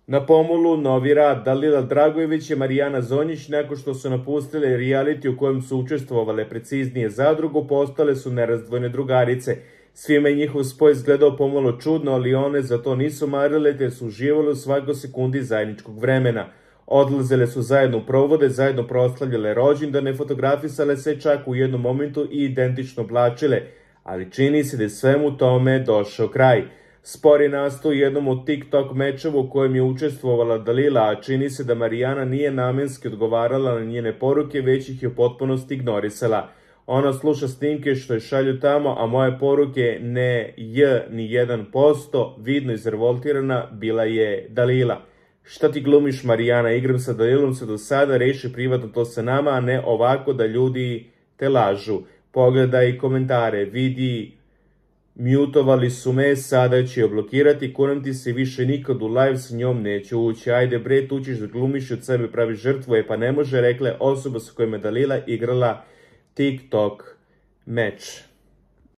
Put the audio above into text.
Na pomolu novi rad. Dalila Dragojević i Marijana Zonjić, nakon što su napustile reality u kojem su učestvovale, preciznije zadrugu, postale su nerazdvojne drugarice. Svima je njihov spoj izgledao pomalo čudno, ali one za to nisu marile, te su uživale u svakoj sekundi zajedničkog vremena. Odlazile su zajedno u provode, zajedno proslavljale rođendane, fotografisale se čak u jednom momentu i identično oblačile, ali čini se da je svemu tome došao kraj. Spor je nastao u jednom od TikTok mečeva u kojem je učestvovala Dalila, a čini se da Marijana nije namenski odgovarala na njene poruke, već ih je u potpunosti ignorisala. Ona sluša snimke što je šalju tamo, a moje poruke ne ni 1%, vidno izrevoltirana, bila je Dalila. Šta ti glumiš, Marijana, igram sa Dalilom se do sada, reši privatno to sa nama, a ne ovako da ljudi te lažu. Pogledaj komentare, vidi, mutovali su me, sada će je blokirati, kunem ti se više nikad u live s njom neću ući. Ajde bre, tu ćeš da glumiš i od sebe pravi žrtvu, pa ne može, rekla je osoba sa kojom je Dalila igrala TikTok meč.